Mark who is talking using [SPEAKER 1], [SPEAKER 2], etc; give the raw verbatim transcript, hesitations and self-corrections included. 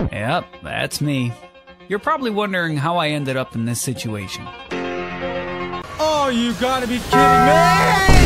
[SPEAKER 1] Yep, that's me. You're probably wondering how I ended up in this situation.
[SPEAKER 2] Oh, you gotta be kidding me!